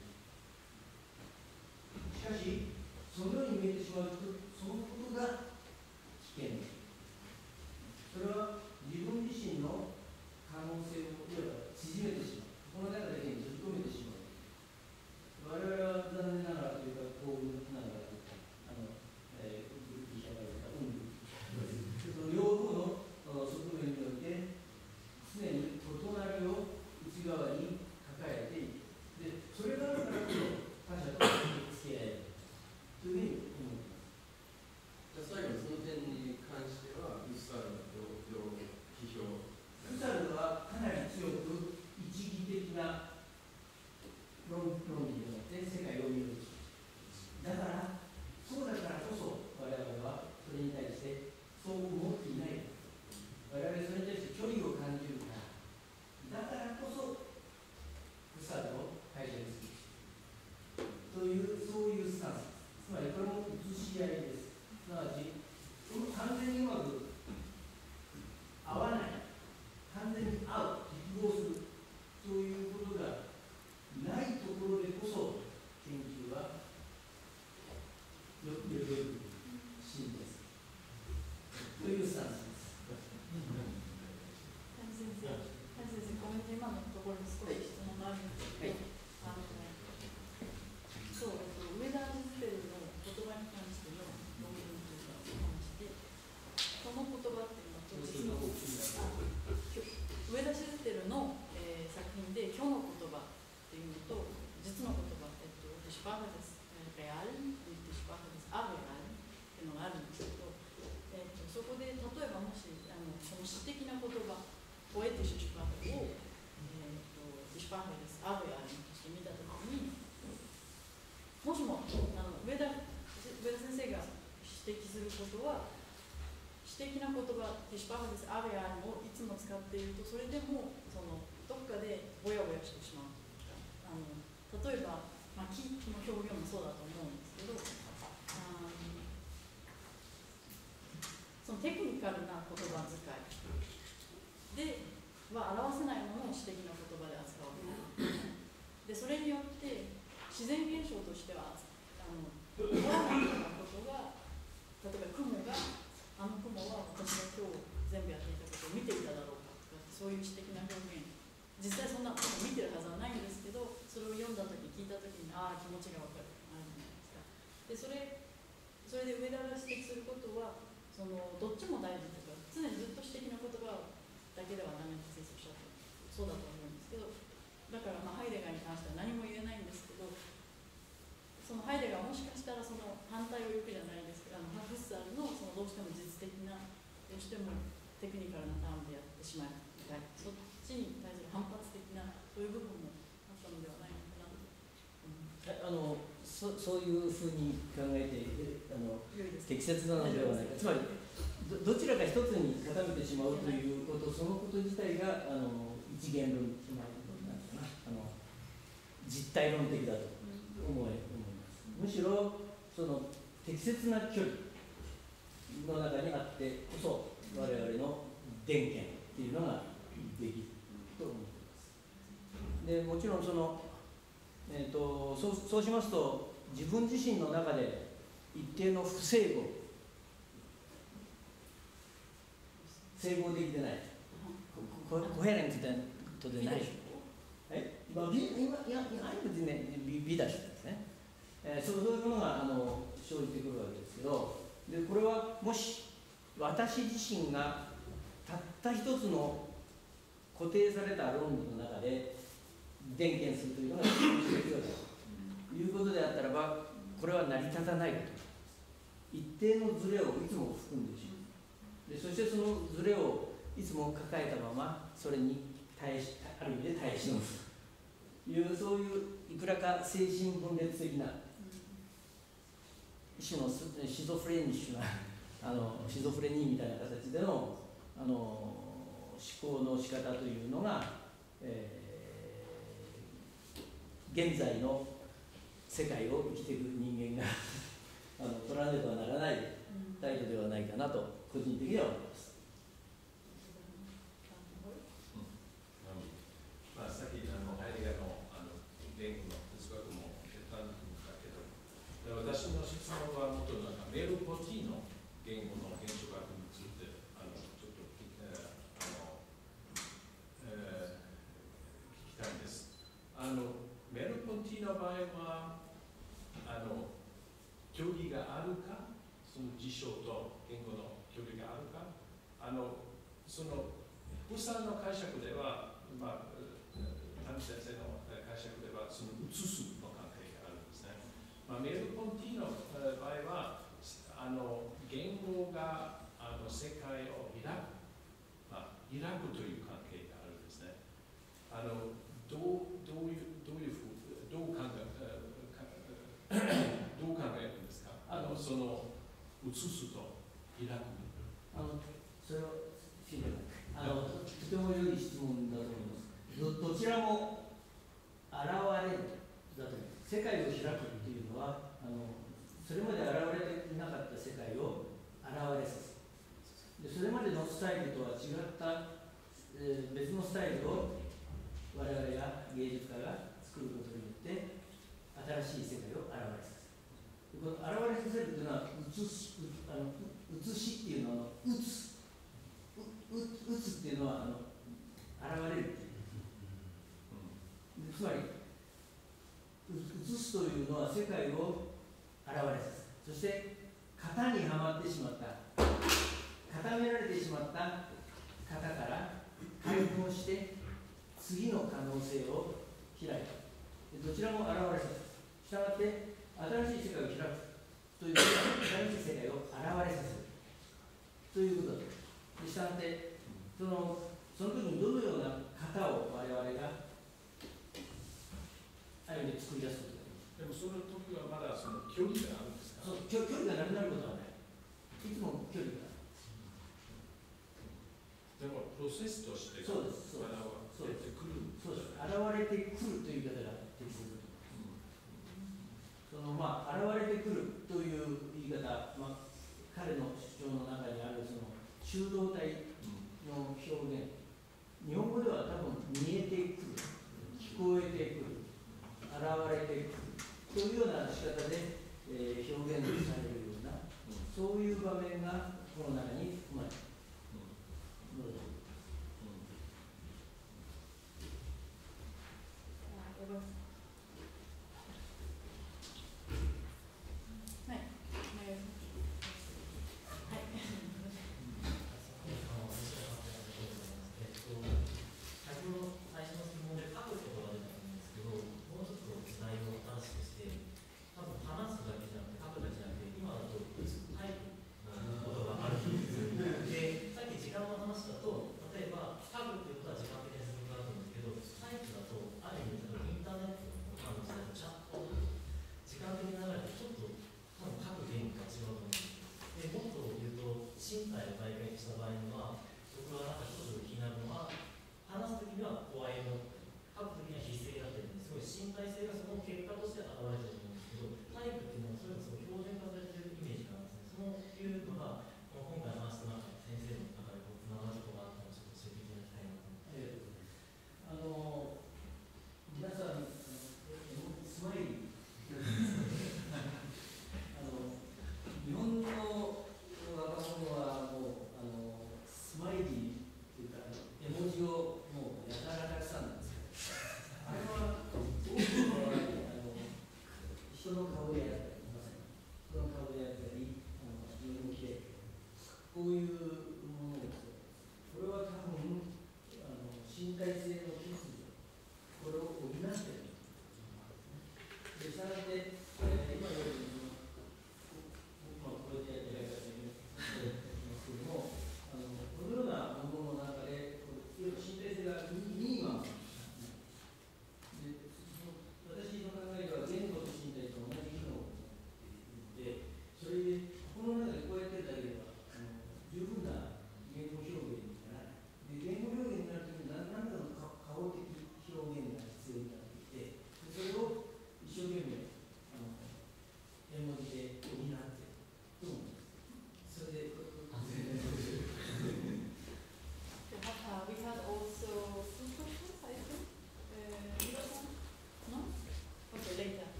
[SPEAKER 2] しかし、そのように見えてしまうと、そのことが危険です。それは自分自身の可能性をいわば縮めてしまう。この中だけに閉じ込めてしまう。我々は残念ながらというか、幸運ながらというか、あの、えー、グループ社会とか、うん、その両方の側面において、常に異なりを内側に抱えている。で、それがあるからこそ、他者と付き合える。というふうに思います。
[SPEAKER 5] じゃあ最後にその点に関しては、ウッサルのどう批評。
[SPEAKER 2] ウッサルはかなり強く一義的な論論理によって世界を見る。だから、そうだからこそ我々はそれに対してそう思っていない。我々それに対して距離を感じるから、だからこそウッサルを解釈する。という、そういうスタンス。つまりこれも写し合いです。すなわち、完全にうまく合わない、完全に合う、適合する、そういうことがないところでこそ、研究はよくよく真です。というスタンスです。
[SPEAKER 1] 谷先生、谷先生、ごめんね、今のところに少し質問があるんですけど、はい、あのそう、えっと、上田ジズペルの言葉に関しての論文というか、お話で、その言葉っていうのは、実の上田ジズペルの、えー、作品で、今日の言葉っていうのと、実の言葉、えっと、デシパーです。レアル、デシパーです。アレアルっていうのがあるんですけど、えっと、そこで、例えばもし、あのその詩的な言葉、ポエティシュシュパーを、えっと、デシパーです。アレアルとして見たときに、もしもあの上田上田先生が指摘することは、詩的な言葉、ディシュパーファです、アベアをいつも使っていると、それでもそのどっかでぼやぼやしてしまうというか、あの例えば、まあ、木の表現もそうだと思うんですけど、あのそのテクニカルな言葉遣いでは表せないものを詩的な言葉で扱う。で、それによって自然現象としては、あの起こらないようなことが、例えば雲が、あの雲は私が今日全部やっていたことを見ていただろうかとか、そういう詩的な表現、実際そんなこと見てるはずはないんですけど、それを読んだとき、聞いたときに、ああ、気持ちが分かるあるじゃないですか。で、それ、それで上田が指摘することは、そのどっちも大事というか、常にずっと詩的な言葉だけではダメって先生おっしゃってる。そうだと思うんですけど、だからまあハイデガーに関しては何も言えないんですけど、そのハイデガーはもしかしたらその反対を言うじゃないですけど、あのハフッサルのそのどうしても実的な、どうしてもテクニカルなターンでやってしまいたい、そっちに対する反発的なそういう部分もあったのではないのかなと思います。
[SPEAKER 2] あのそそういうふうに考えてあの適切なのではないか。つまり ど, どちらか一つに傾めてしまうということ、そのこと自体があの一元論的ななんかなあの実体論的だと思い、思います。むしろその適切な距離の中にあってこそ我々の伝見っていうのができると思っています。 でもちろんその、えー、とそうそうしますと自分自身の中で一定の不整合整合できてないココヘレントでないえ、まあ、美今いやいやある意味でね美美だしですね、えー、そうそういうものがあの生じてくるわけですけどでこれはもし私自身がたった一つの固定された論理の中で伝見するというのが一ということであったらばこれは成り立たないこと一定のズレをいつも含んでしまうでそしてそのズレをいつも抱えたままそれに耐えある意味で耐え忍ぶというそういういくらか精神分裂的な一種のシゾフレニッシュなあのシゾフレニーみたいな形でのあの思考の仕方というのが、えー、現在の世界を生きていく人間があの取らねばならない態度ではないかなと個人的には思います。
[SPEAKER 6] まあ、さっきあのハイデガーのあの言語の哲学も言ったんだけど、私の質問はもっとなんかメルポティの言語の現象学についてあのちょっと聞,、えーあのえー、聞きたいんです。あのメルポティの場合はあの距離があるか、その事象と言語の距離があるか、あのそのフサの解釈では、まあ、谷先生の解釈ではその移すの関係があるんですね。まあ、メルポティの場合はあの言語があの世界を開く、まあ、開くという関係があるんですね。あのどうどういうどういうふうどう考えどう考えるんですか。あのその移すと開く。
[SPEAKER 2] あのそれをあのとても良い質問だと思います。ど, どちらも現れるだと世界を開くっていうのはあのそれまで現れていなかった世界を現れさせるでそれまでのスタイルとは違った、えー、別のスタイルを我々が芸術家が作ることによって新しい世界を現れさせる。この現れさせるというのは映すあの映しっていうのは映す映つっていうのはあの現れる、うん、つまり映すというのは世界を現れさせる。そして型にはまってしまった固められてしまった型から解放して次の可能性を開いた。どちらも現れさせる。したがって新しい世界を開くということは新しい世界を現れさせるということです。したがってそのその時にどのような型を我々がある意味で作り出すことができる。
[SPEAKER 6] でもその時はまだその距離があるんですか。
[SPEAKER 2] そう距距離がなくなることはない。いつも距離がある。
[SPEAKER 6] でもプロセスとして
[SPEAKER 2] そうですそう
[SPEAKER 6] 現れてくる。
[SPEAKER 2] そうです。現れてくるという言い方が適切だと思います。そのまあ現れてくるという言い方、まあ、彼の主張の中にあるその中道体の表現、日本語では多分見えてくる、聞こえてくる、現れてくるというような仕方で、えー、表現されるような、そういう場面がこの中に含まれている。
[SPEAKER 7] 話すだけじゃなくて書くだけじゃなくて今だと打つタイプの言葉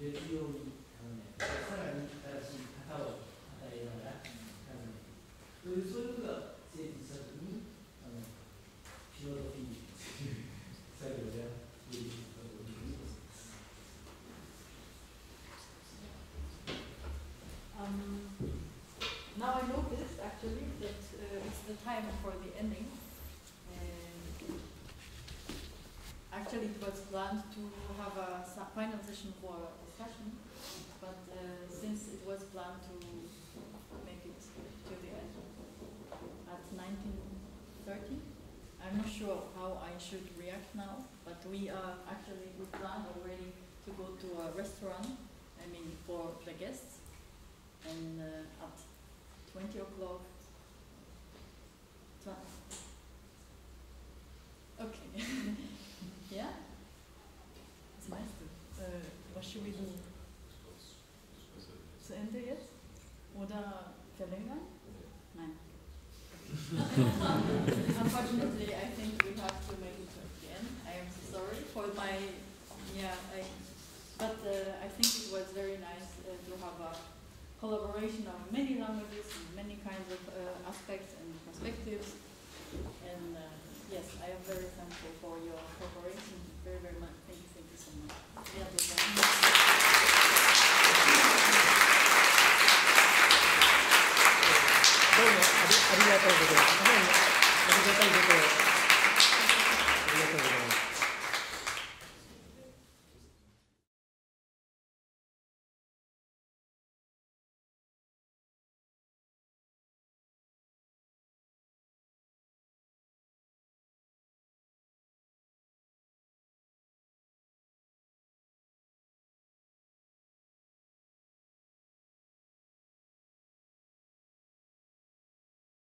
[SPEAKER 7] 別用にあの、ね、さらに新しい型を与えながら考えていくそういうそういうことが成立したときにあのピロードフィーという作業ができるというふうにございます。
[SPEAKER 1] Um, now I noticed actually that uh, it's the time for the ending. And actually, it was planned to have a sa- final session for discussion, but uh, since it was planned to make it to the end at nineteen thirty, I'm not sure how I should react now. But we are actually we planned already to go to a restaurant. I mean, for the guests. And uh, at twenty o'clock, tw- okay, yeah, it's nice to, uh, what should we do? To end it yet? Oder verlängern? Nein. Unfortunately, I think we have to make it to the end. I am so sorry for my, yeah, I, but uh, I think it was very nice uh, to have a collaboration of many languages and many kinds of uh, aspects and perspectives. And uh, yes, I am very thankful for your cooperation. Very, very much. Thank you, thank you so much. ありがとうございます。
[SPEAKER 7] どうもありありがとうございます。非常にありがたいことを